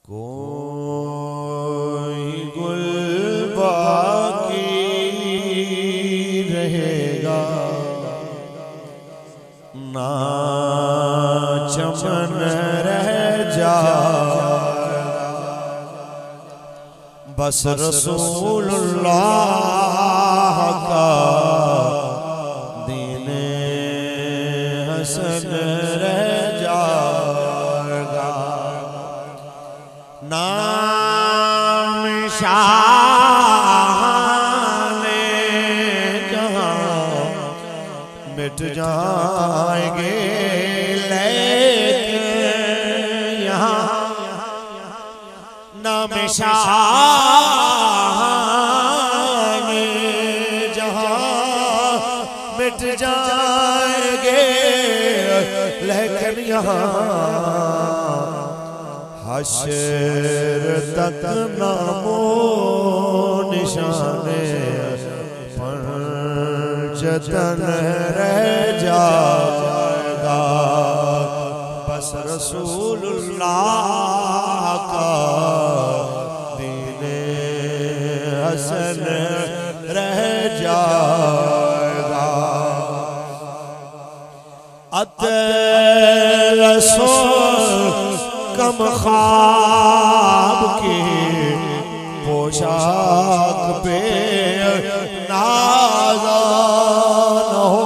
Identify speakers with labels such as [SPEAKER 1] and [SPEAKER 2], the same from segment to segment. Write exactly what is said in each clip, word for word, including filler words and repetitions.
[SPEAKER 1] कोई गुल बाकी रहेगा ना चमन रह जाएगा, बस रसूलुल्लाह का दीने हसन रह जाएगा। नाम शाने जहां मिट जाएंगे, लेकिन यहाँ नाम शाने जहां मिट जाएंगे, लेकिन यहाँ हश्र तक नामो निशाने पंचतन रह जाएगा, बस रसूलुल्लाह का दीने हसन रह जाएगा। अतलसो कम ख्वाब की पोशाक पे नाज़ान हो,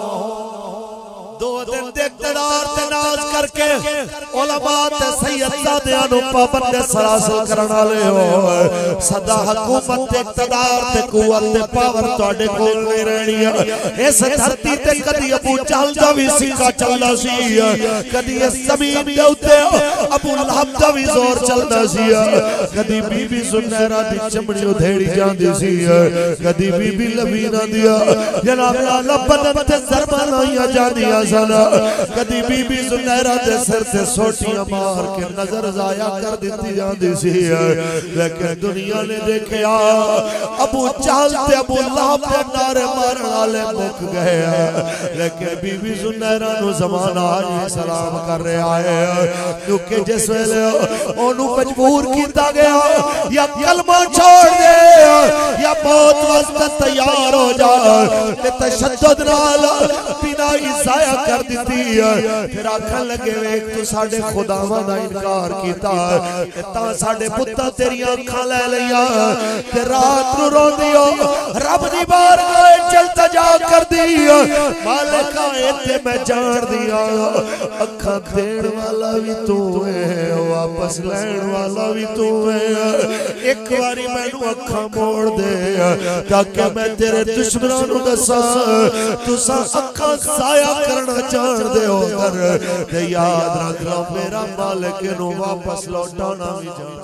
[SPEAKER 1] दो दिन इक़्तिदार ते नाज करके उलमा ते सैयदादियां नूं पाबंद सरासर करन वाले हो, सदा हुकूमत ते इक़्तिदार ते कुव्वत ते पावर तुहाडे कोल नहीं रहनी है। इस धरती ते कदी अबू जहल दा भी सिक्का चलदा सी, कदी इस ज़मीन दे उत्ते अबू लहब दा भी जोर चलदा सी, कदी बीबी सुनैरा दी चमड़ी उधेड़ी जांदी सी, कदी बीबी लबीना दिया जनाब नाला बदन ते ज़रबां लाईयां जांदियां सन, कदी बीबी सुनैरा दे सिर ते सोटियां मार के नजर जाया कर दी जाती सी, लेकिन दुनिया ने देखा अबू जहल ते अबू लहब दे नारे मारन वाले मुक गए, लेकिन बीबी सुनैरा नूं ज़माना आज सलाम कर रहा है, क्योंकि जिस वेले ओनू मजबूर किया गया या कलमा छोड़ दे या मौत वास्ते तैयार हो जा, ते तशद्दुद नाल बिना इज़ाया कर दी, फिर आखन लगे वेख तू साडे खुदावां दा इनकार कीता ता साडे पुत्तां तेरियां अखां लै लईयां, ते रात नूं रोंदी हो रब दी बारगाह च इल्तिजा करदी, मालिका इत्थे मैं जान दिया अखां देण वाला भी तू है, वापस लैण वाला भी तू है, एक बारी मैनू अखां मोड़ दे ताकि मैं तेरे दुश्मनां नूं दसां तुसां अखां साया करना जानदे हो कर, ते याद रख लो मेरा मालिक नू वापस लौटाना भी जान।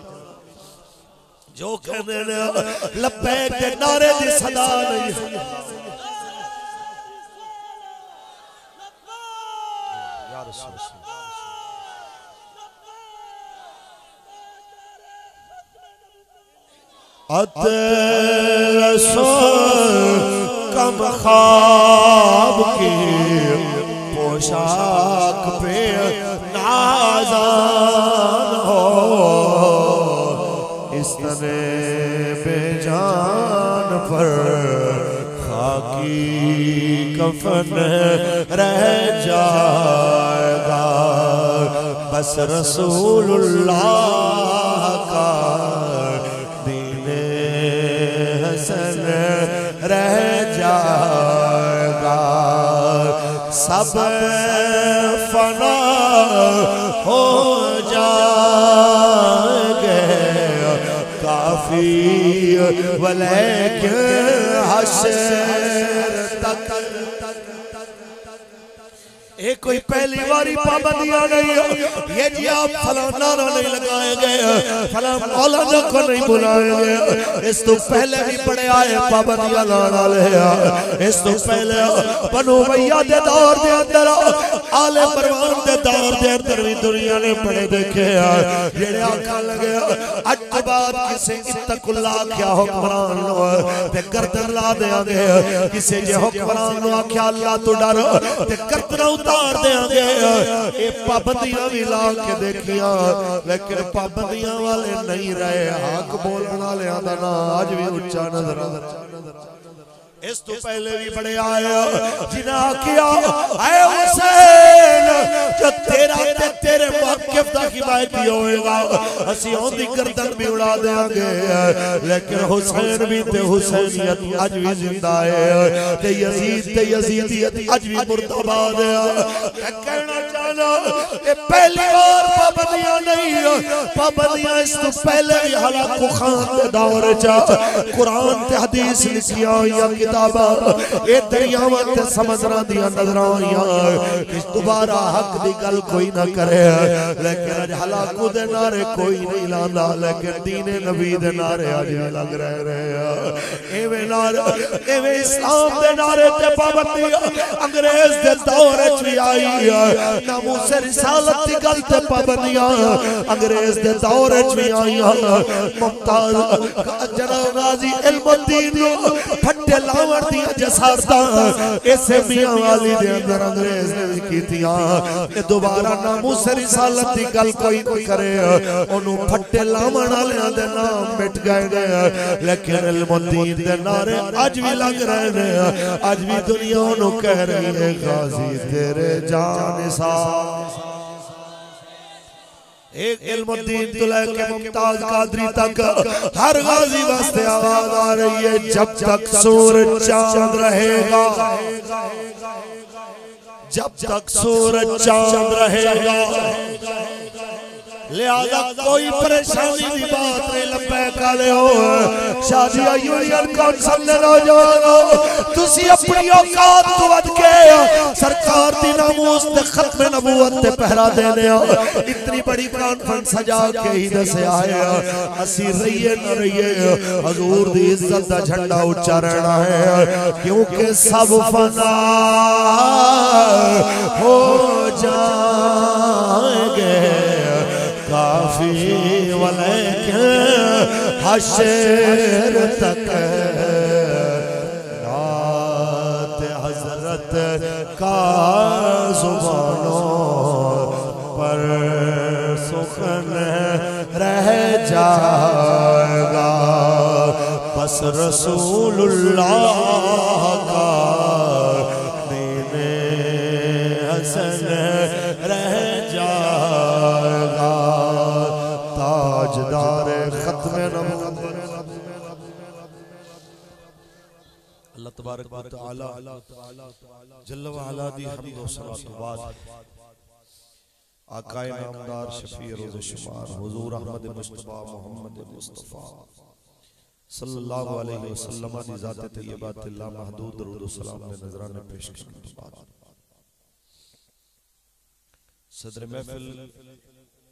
[SPEAKER 1] जो कहने ने लब्बैक के नारे दी सदा नहीं, या रसूल अतलसो कम ख्वाब की पोशाक पे नाज़ान हो, इस तने बेजान पर खाकी कफन रह जाएगा, बस रसूलुल्लाह का दीने हसन रह जाएगा। सब फना हो जाएंगे काफी वलेकिन हश्र तक, ये कोई पहली बारी पाबंदियां नहीं है, ये जी आप फलाना नहीं लगाएंगे, फलाना मौलाना को नहीं बुलाएंगे, इस तो पहले भी बड़े आए पाबंदियां लाने वाले हैं, इस तो पहले बनो भैया दे दौर दे अंदर आले परवान दे दौर दे अंदर भी दुनिया ने बड़े देखे हैं, जेड़े आखन लगे अज तो बाद किसे इत्तकुल्लाह क्या हुक्मरान लो ते गर्दन ला देंगे, किसे जे हुक्मरान नो आख्या अल्लाह तो डर ते गर्दन उतार मार देंगे। ये पाबंदियां भी ला के देखिया लेकिन पाबंदियां वाले नहीं रहे। हक बोलने वाले दा ना अज भी उच्चा नजर आता। इस तो पहले भी बड़े आए जिन्हें किया ऐ हुसैन जो तेरा ते तेरे मौक़िफ़ दा हिमायती होएगा असी ओंदी गर्दन भी उड़ा देंगे। लेकिन हुसैन भी ते हुसैनियत अज भी जिंदा है ते यजीद ते यजीदियत अज भी मुर्दाबाद है। मैं कहना चाहना ये पहली बार पाबंदियां नहीं पाबंदियां इस तो पहले भी हलाकू खान दे दौर च कुरान ते हदीस लिखियां या ए दरियावां ते समुद्रां दियां नजरां आईयां। इस दोबारा हक दी गल कोई ना करे लेकिन अज हलाकू दे नारे कोई नहीं लांदा लेकिन दीने नबी दे नारे अज भी लग रहे हैं। एवें नारे एवें इस्लाम दे नारे ते पाबंदी अंग्रेज दे दौर च भी आई है। नामूस रिसालत दी गल ते पाबंदियां अंग्रेज दे दौर च भी आईयां। मुमताज जनाब गाजी इल्मुद्दीन नु फट्टे लावण दी जसारता इसे मियां वाली दे अंदर अंग्रेज ने भी कीतियां। ये दोबारा नामूस रिसालत दी गल कोई नहीं करे ओनू फट्टे लावण वालेयां दे नाम मिट गए ने लेकिन इल्मुद्दीन दे नारे अज भी लग रहे ने। अज भी दुनिया ओनू कह रही है गाजी तेरे जानिसार। एक इल्मुद्दीन तो लेके मुमताज कादरी तक हर गाजी वास्ते आवाज आ रही है जब तक सूरज चांद रहेगा जब तक सूरज चांद रहेगा। लिहाजा कोई परेशानी की बात नहीं लब्बैक आले हो शादिया यूनियन कौंसल ने नौजवानों तुसी अपनी औकात तो वध के सरकार दी नामूस ते खत्म नबूवत ते पहरा देने इतनी बड़ी कॉन्फ्रेंस सजा के ही दसे आए असी रहिए न रहिए हजूर दी इज्जत दा झंडा ऊंचा रहना है क्योंकि सब फना हो जाएंगे काफी वलेकिन हशर तक रात हजरत का जुबानों पर सुखन रह जाएगा बस रसूलुल्लाह का दीने हसन रह जाएगा ताजदार खत्म नबूवत। अल्लाह तबारक व तआला जल्ल व अला दी हम्द व सलात व बाद आकाए नामदार शफी रोज़ शुमार हुजूर अहमद मुस्तफा मोहम्मद मुस्तफा सल्लल्लाहु अलैहि वसल्लम दी ज़ात तय्यबा ला महदूद दरूद व सलाम ने नजराने पेश करने के बाद सदर महफिल